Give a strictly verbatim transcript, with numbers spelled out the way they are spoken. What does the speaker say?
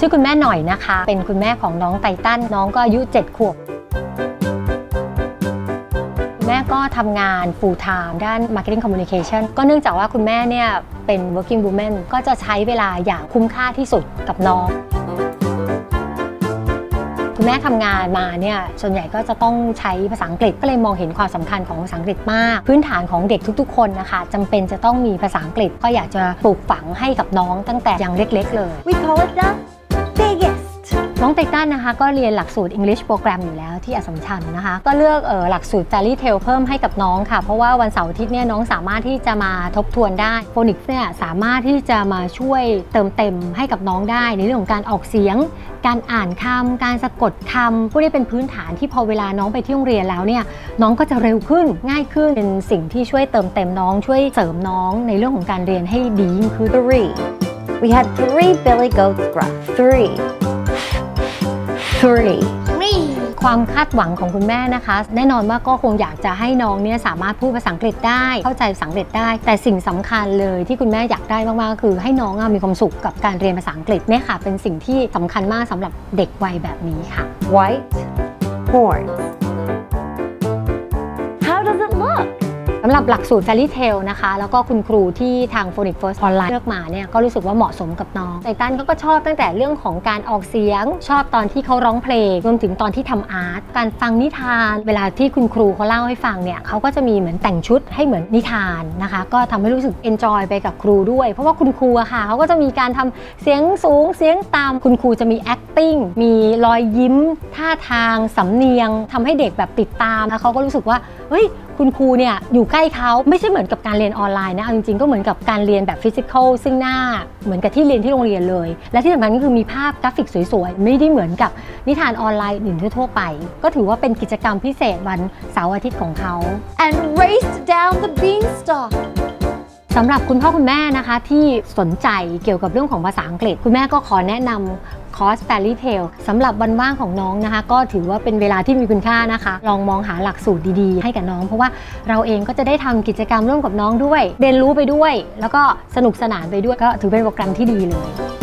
ชื่อคุณแม่หน่อยนะคะเป็นคุณแม่ของน้องไททันน้องก็อายุเจ็ดขวบคุณแม่ก็ทำงาน full time ด้าน marketing communication ก็เนื่องจากว่าคุณแม่เนี่ยเป็น working woman ก็จะใช้เวลาอย่างคุ้มค่าที่สุดกับน้องคุณแม่ทำงานมาเนี่ยส่วนใหญ่ก็จะต้องใช้ภาษาอังกฤษก็เลยมองเห็นความสำคัญของภาษาอังกฤษมากพื้นฐานของเด็กทุกๆคนนะคะจำเป็นจะต้องมีภาษาอังกฤษก็อยากจะปลูกฝังให้กับน้องตั้งแต่ยังเล็กๆเลย We call it the biggest น้องไททันนะคะก็เรียนหลักสูตร English Program อยู่แล้วที่อัสสัมชัญนะคะก็เลือกเออหลักสูตร Fairy Tale เพิ่มให้กับน้องค่ะเพราะว่าวันเสาร์อาทิตย์เนี่ยน้องสามารถที่จะมาทบทวนได้โฟนิกส์เนี่ยสามารถที่จะมาช่วยเติมเต็มให้กับน้องได้ในเรื่องของการออกเสียงการอ่านคำการสะกดคำพวกนี้เป็นพื้นฐานที่พอเวลาน้องไปที่โรงเรียนแล้วเนี่ยน้องก็จะเร็วขึ้นง่ายขึ้นเป็นสิ่งที่ช่วยเติมเต็มน้องช่วยเสริมน้องในเรื่องของการเรียนให้ดียิ่งขึ้น three we had three Billy Goats gruff three three ความคาดหวังของคุณแม่นะคะแน่นอนว่าก็คงอยากจะให้น้องเนี่ยสามารถพูดภาษาอังกฤษได้เข้าใจภาษาอังกฤษได้แต่สิ่งสำคัญเลยที่คุณแม่อยากได้มากๆคือให้น้องมีความสุขกับการเรียนภาษาอังกฤษเนี่ยค่ะเป็นสิ่งที่สำคัญมากสำหรับเด็กวัยแบบนี้ค่ะ white horns how does it look สำหรับหลักสูตร Fairy Tale นะคะแล้วก็คุณครูที่ทาง Phonics First ออนไลน์เลือกมาเนี่ยก็รู้สึกว่าเหมาะสมกับน้องไททันเขาก็ชอบตั้งแต่เรื่องของการออกเสียงชอบตอนที่เขาร้องเพลงรวมถึงตอนที่ทำอาร์ตการฟังนิทานเวลาที่คุณครูเขาเล่าให้ฟังเนี่ยเขาก็จะมีเหมือนแต่งชุดให้เหมือนนิทานนะคะก็ทำให้รู้สึก enjoy ไปกับครูด้วยเพราะว่าคุณครูอะค่ะเขาก็จะมีการทำเสียงสูงเสียงต่ำคุณครูจะมี acting มีรอยยิ้มท่าทางสำเนียงทำให้เด็กแบบติดตามแล้วเขาก็รู้สึกว่าเฮ้ยคุณครูเนี่ยอยู่ใกล้เขาไม่ใช่เหมือนกับการเรียนออนไลน์นะจริงๆก็เหมือนกับการเรียนแบบฟิสิกอลซึ่งหน้าเหมือนกับที่เรียนที่โรงเรียนเลยและที่สำคัญก็คือมีภาพกราฟิกสวยๆไม่ได้เหมือนกับนิทานออนไลน์อื่นทั่วไปก็ถือว่าเป็นกิจกรรมพิเศษวันเสาร์อาทิตย์ของเขา and raced down the beanstalk สำหรับคุณพ่อคุณแม่นะคะที่สนใจเกี่ยวกับเรื่องของภาษาอังกฤษคุณแม่ก็ขอแนะนำคอร์ส Fairy Tale สำหรับวันว่างของน้องนะคะก็ถือว่าเป็นเวลาที่มีคุณค่านะคะลองมองหาหลักสูตรดีๆให้กับน้องเพราะว่าเราเองก็จะได้ทำกิจกรรมร่วมกับน้องด้วยเรียนรู้ไปด้วยแล้วก็สนุกสนานไปด้วยก็ถือเป็นโปรแกรมที่ดีเลย